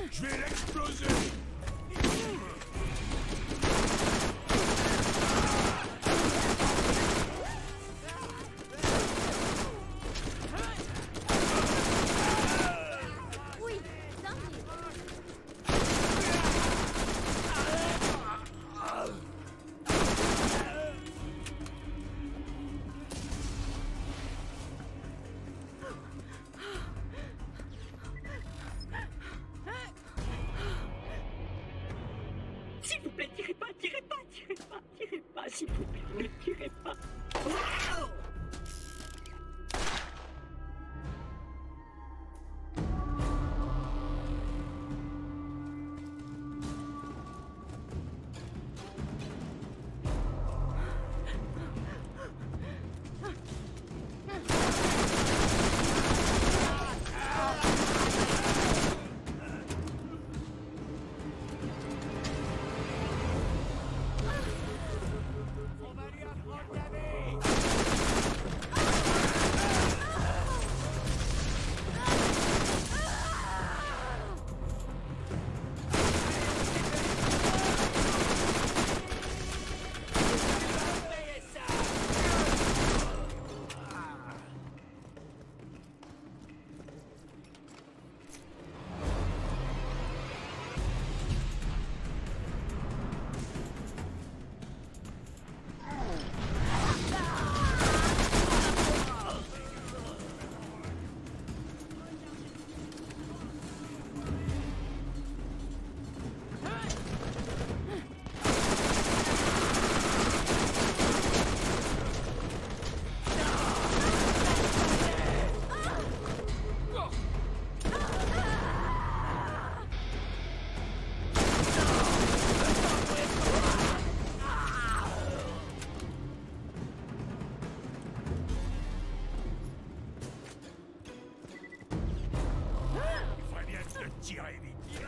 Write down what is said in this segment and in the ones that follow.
Je vais l'exploser. S'il vous plaît, tirez pas, tirez pas, tirez pas, tirez pas, s'il vous plaît, ne tirez pas. Wow! Tirez vite.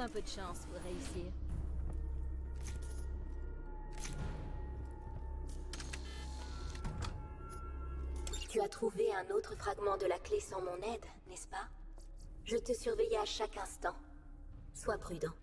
un peu de chance pour réussir. Tu as trouvé un autre fragment de la clé sans mon aide, n'est-ce pas? Je te surveillais à chaque instant. Sois prudent.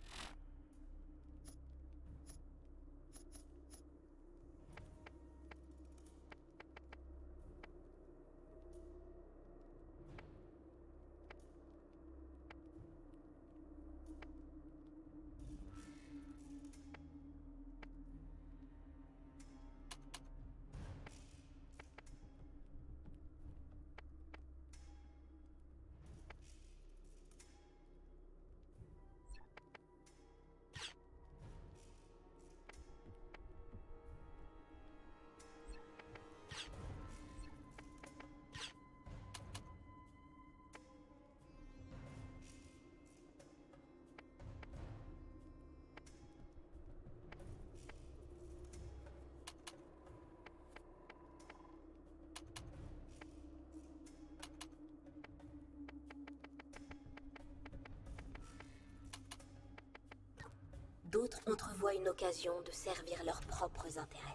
D'autres entrevoient une occasion de servir leurs propres intérêts.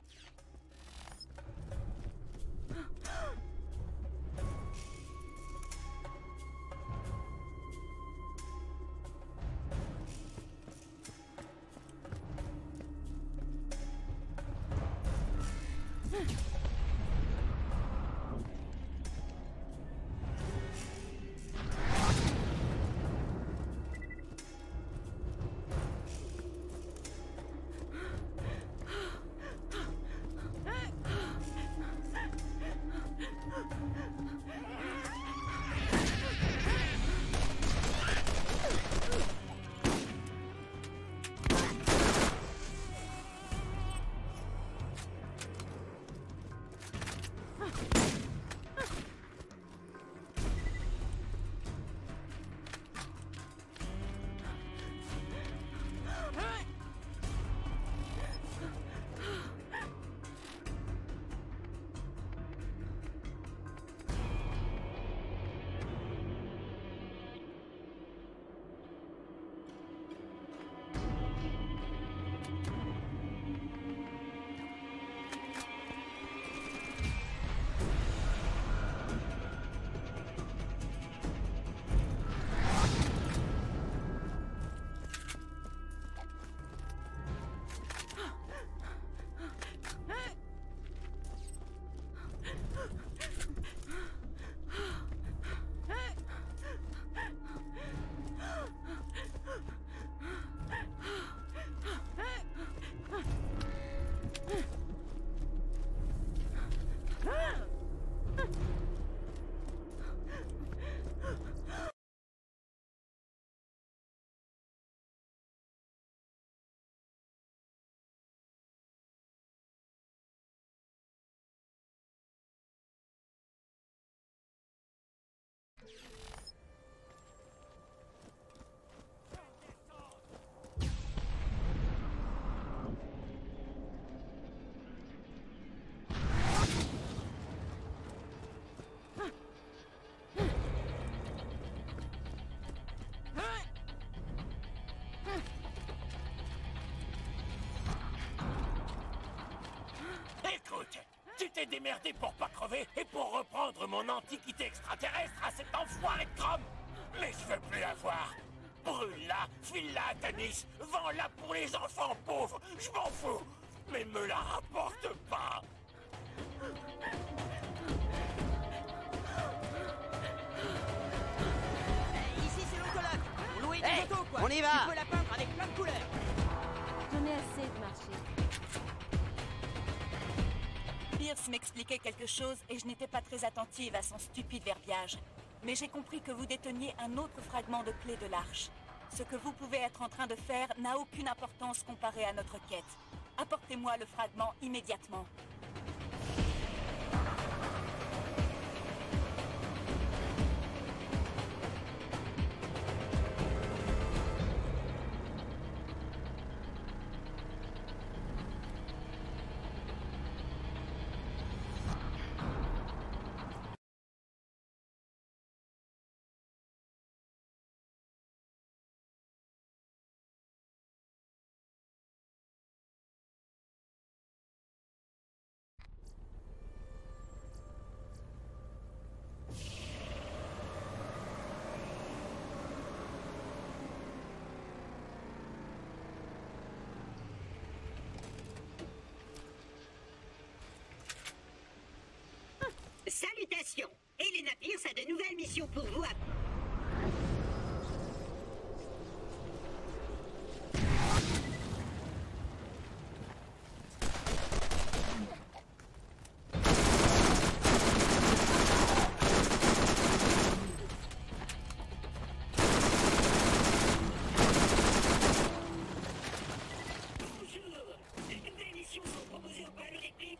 Écoute, tu t'es démerdé pour pas crever et pour reprendre mon antiquité extraterrestre à cet enfoiré de Chrome. Mais je veux plus la voir. Brûle-la, file-la à Tanis, vends-la pour les enfants pauvres, je m'en fous. Mais me la rapporte pas. Ici c'est l'autologue. Pour louer des autos quoi. On y va. Tu peux la peindre avec plein de couleurs. J'en ai assez de marcher. Pierce m'expliquait quelque chose et je n'étais pas très attentive à son stupide verbiage. Mais j'ai compris que vous déteniez un autre fragment de clé de l'arche. Ce que vous pouvez être en train de faire n'a aucune importance comparée à notre quête. Apportez-moi le fragment immédiatement. Salutations! Elena Pierce a de nouvelles missions pour vous à... Bonjour! Des missions sont proposées au panneau des prix.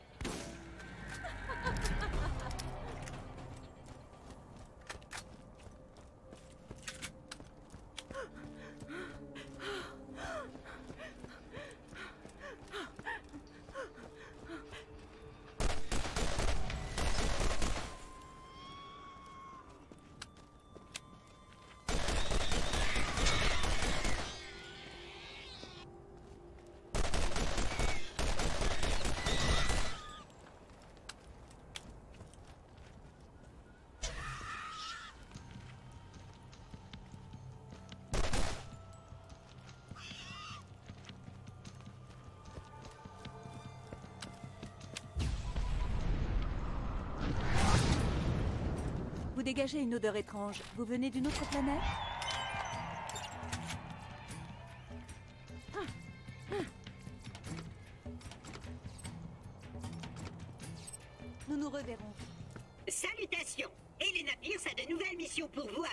Vous dégagez une odeur étrange. Vous venez d'une autre planète? Nous nous reverrons. Salutations! Elena Pierce a de nouvelles missions pour vous à...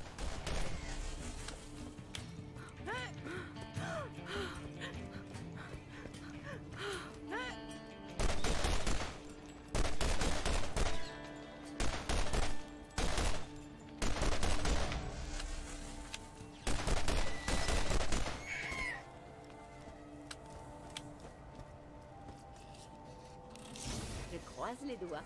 Je croise les doigts.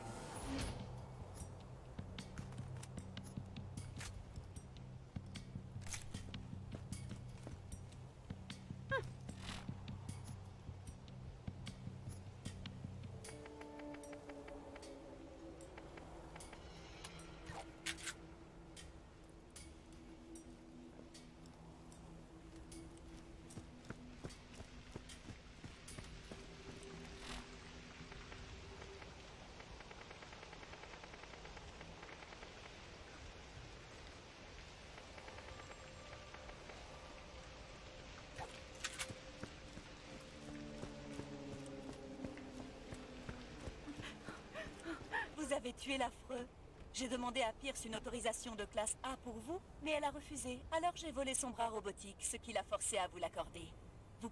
Vous avez tué l'affreux. J'ai demandé à Pierce une autorisation de classe A pour vous, mais elle a refusé. Alors j'ai volé son bras robotique, ce qui l'a forcé à vous l'accorder. Vous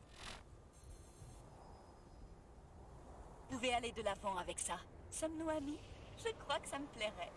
pouvez aller de l'avant avec ça. Sommes-nous amis? Je crois que ça me plairait.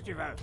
tu veux?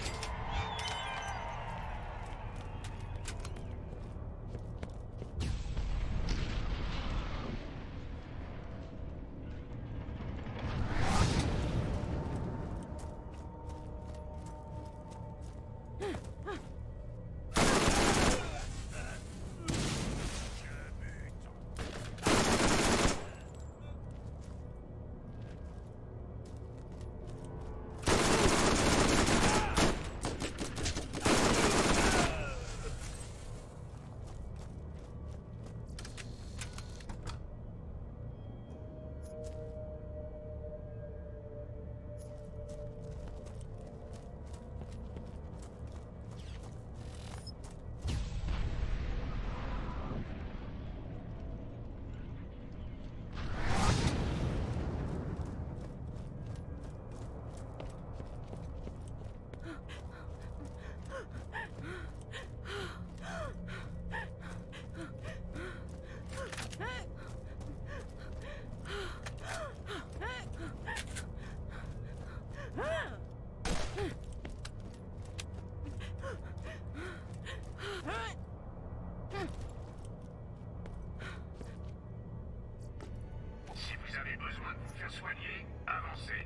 Si vous avez besoin de vous faire soigner, avancez.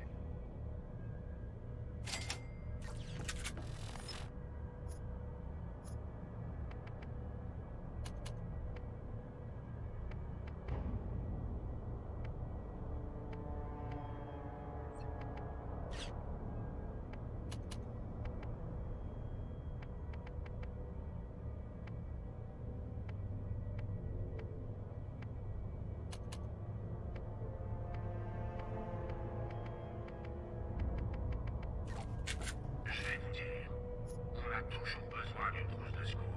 Je vais vous dire qu'on a toujours besoin d'une trousse de secours.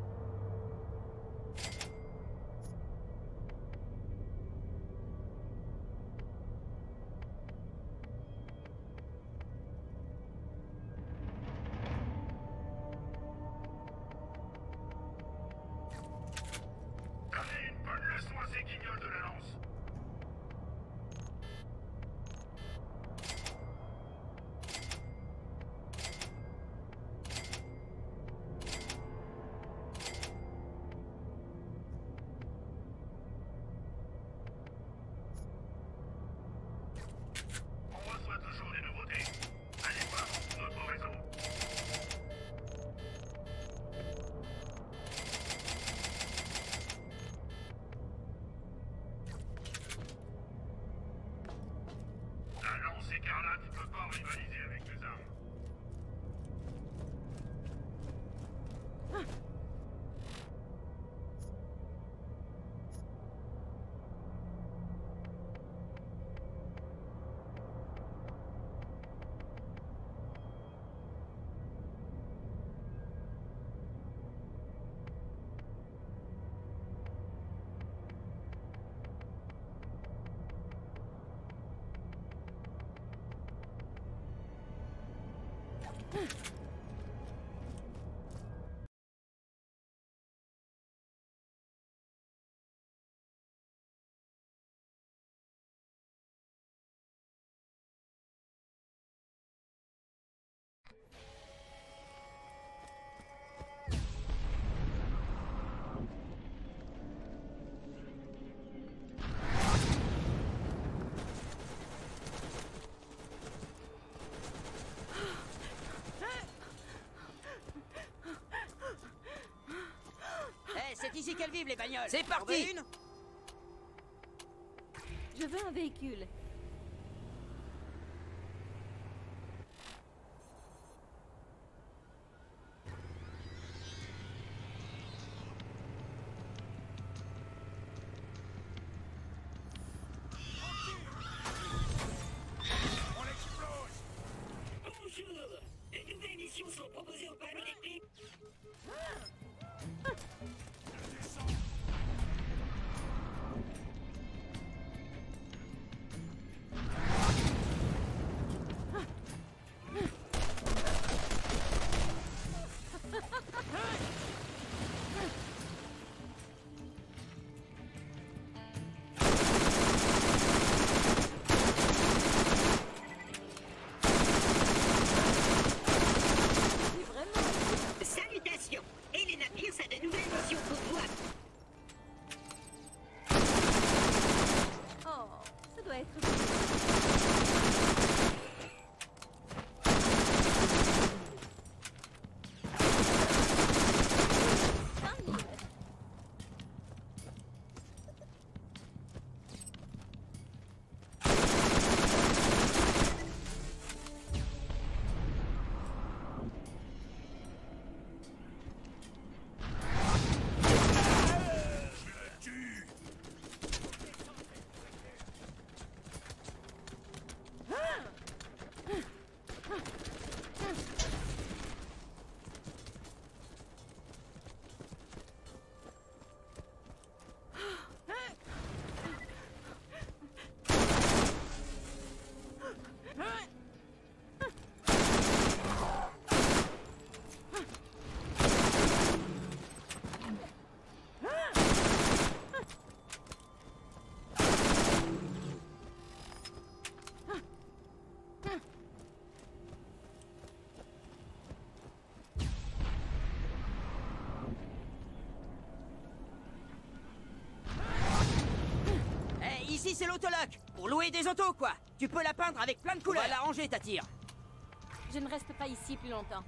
Donnez une bonne leçon à ces guignols de la lance. On reçoit toujours des nouveautés. Allez voir notre réseau. La lance écarlate ne peut pas rivaliser avec les armes. C'est ici qu'elles vivent, les bagnoles. C'est parti. T'en veux une? Je veux un véhicule. On l'explose! Bonjour. De nouvelles missions sont proposées aux panneaux d'équipe. Descends! c'est l'autoloc. Pour louer des autos, quoi. Tu peux la peindre avec plein de couleurs. On va la ranger, ta tire. Je ne reste pas ici plus longtemps.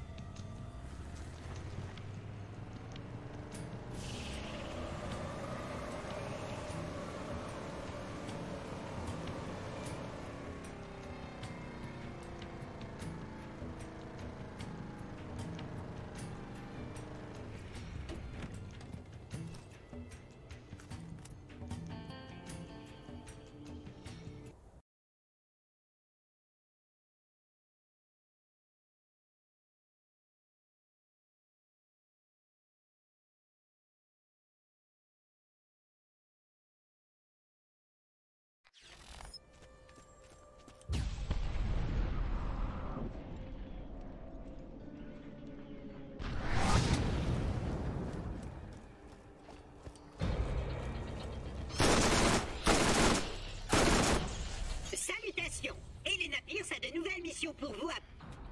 Salutations! Elena Pierce a de nouvelles missions pour vous à...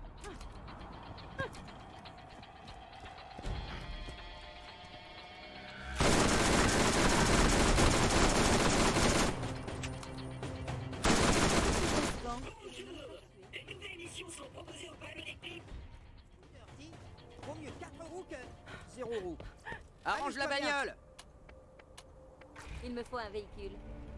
De nouvelles missions sont proposées au palais d'équipe. Vaut mieux 4 roues que 0 roue. Arrange la bagnole. Il me faut un véhicule.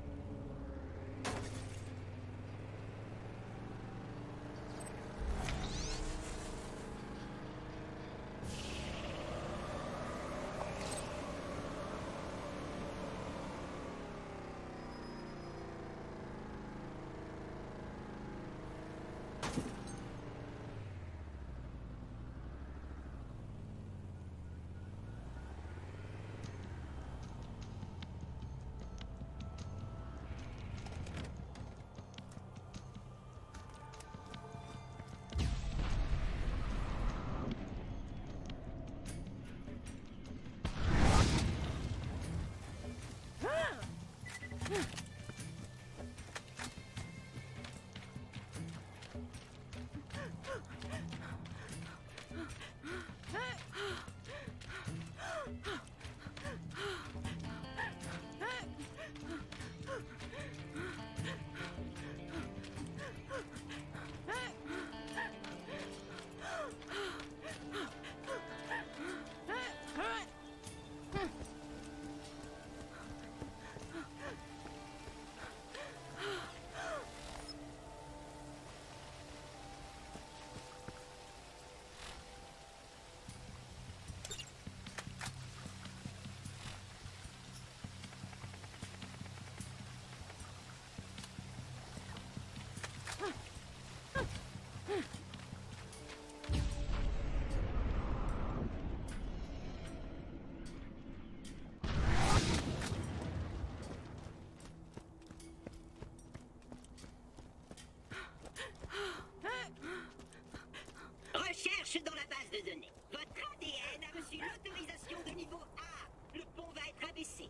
Recherche dans la base de données. Votre ADN a reçu l'autorisation de niveau A. Le pont va être abaissé.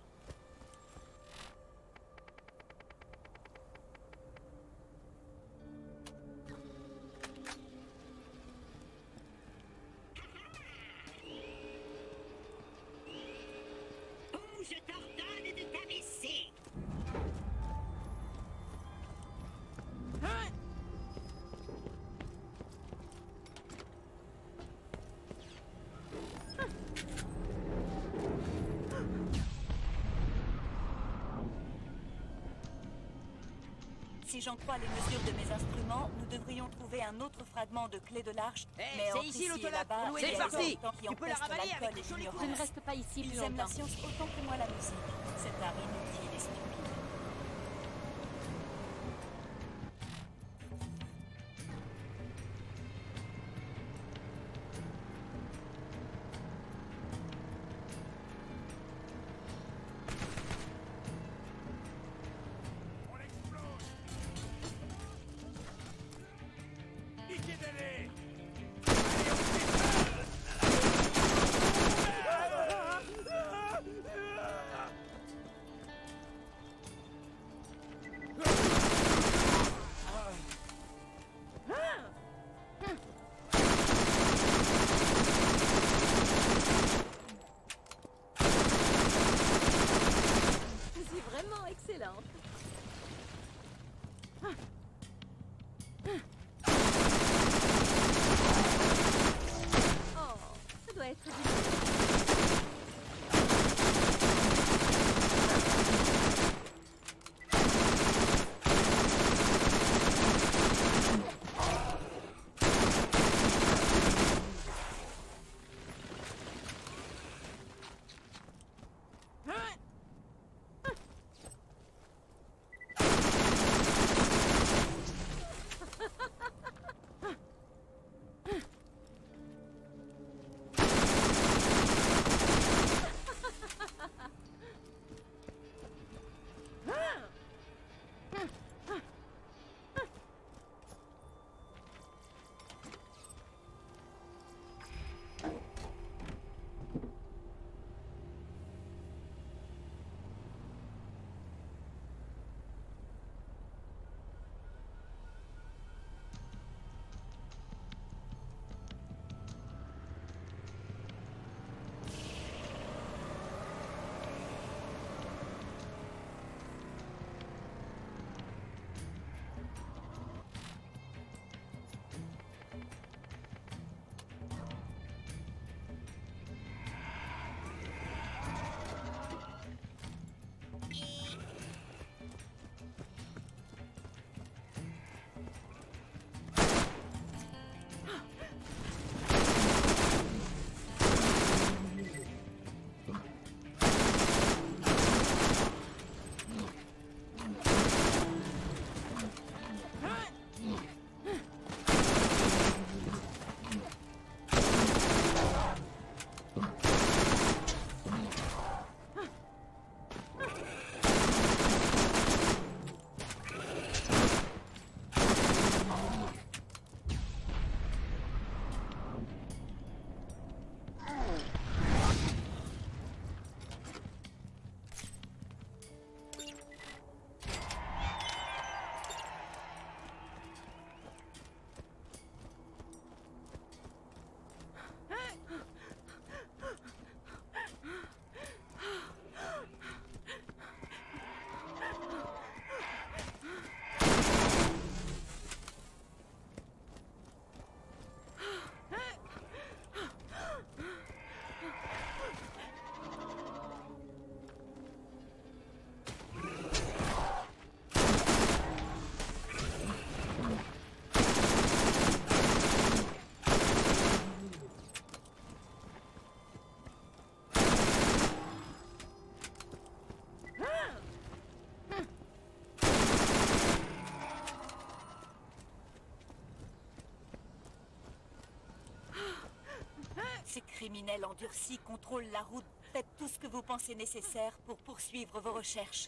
Ou je t'ordonne de t'abaisser. Si j'en crois les mesures de mes instruments, nous devrions trouver un autre fragment de clé de l'arche. Hey, mais c'est entre ici et l'autoloc, là-bas, pour louer il y a des des parties. habitants qui Tu peux la empestent ravaler l'alcool avec et des jolis l'ignorance. Je ne reste pas ici plus Ils aiment la longtemps. science autant que moi la musique. C'est art inutile et stupide. On explose. Piquez d'aller. endurci contrôle la route. Faites tout ce que vous pensez nécessaire pour poursuivre vos recherches.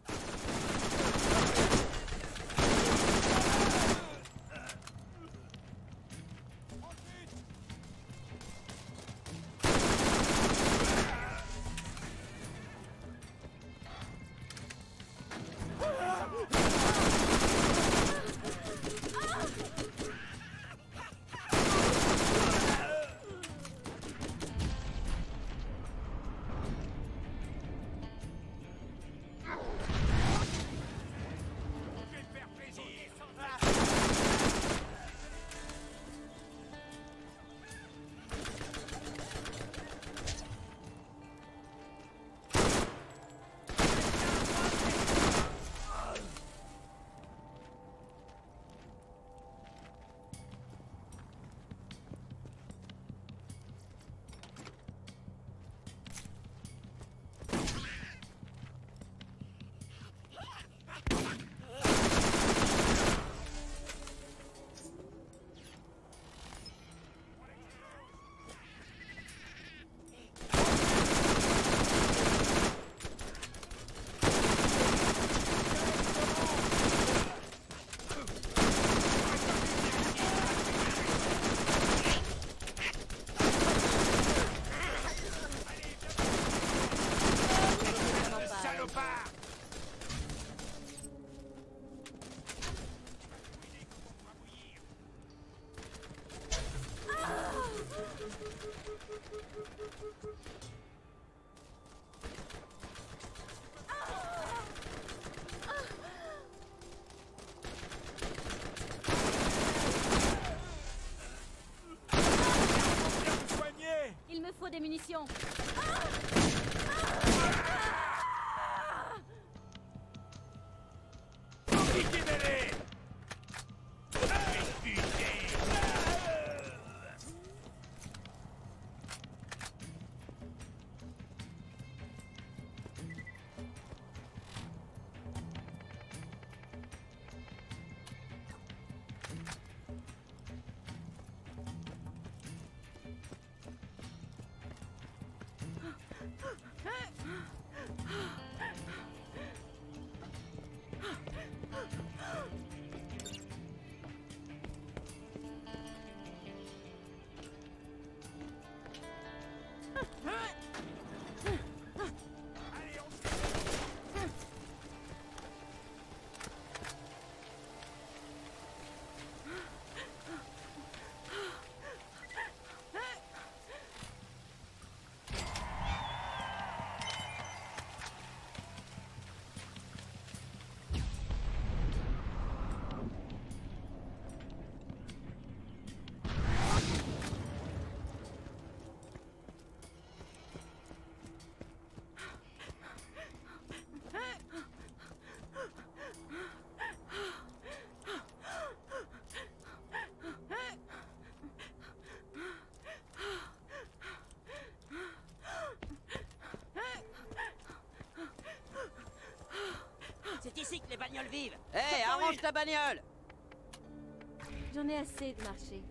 Il me faut des munitions. Liquidez-les! C'est ici que les bagnoles vivent. Hé, arrange ta bagnole. J'en ai assez de marcher.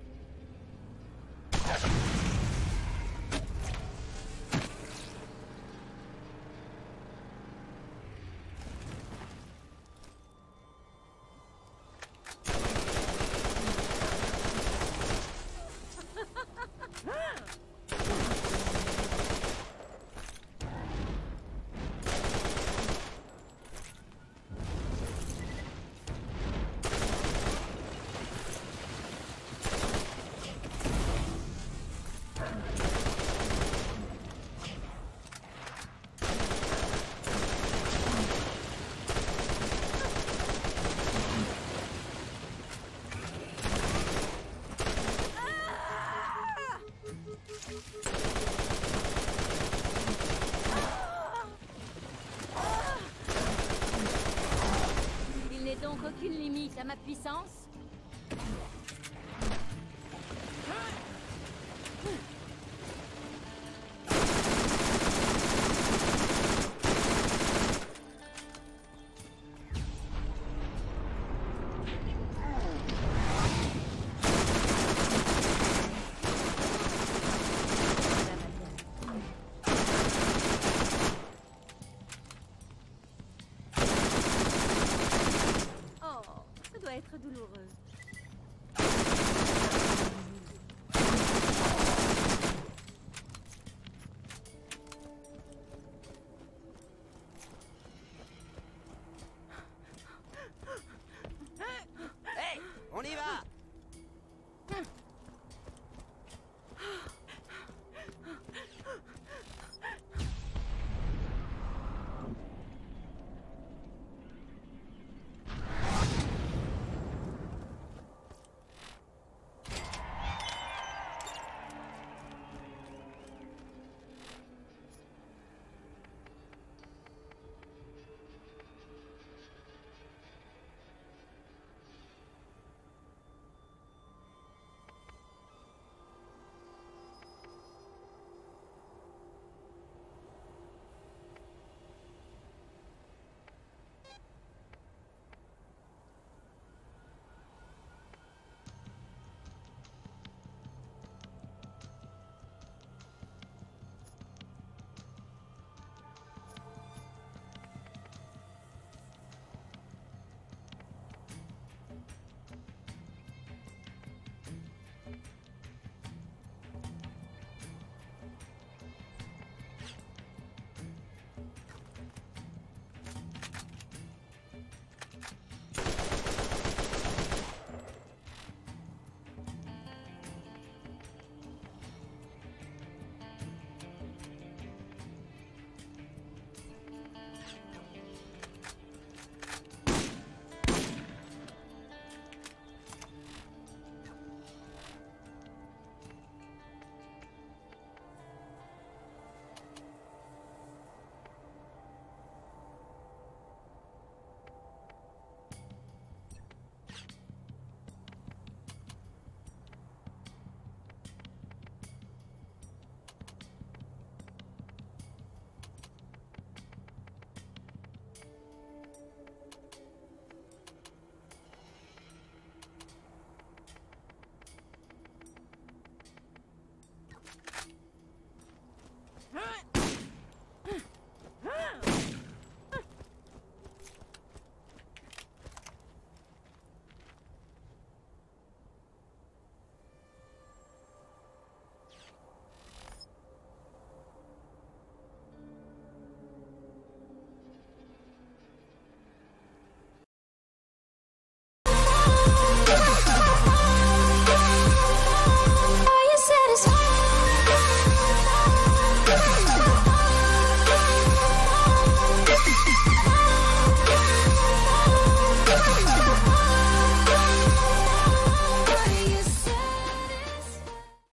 Il n'est donc aucune limite à ma puissance?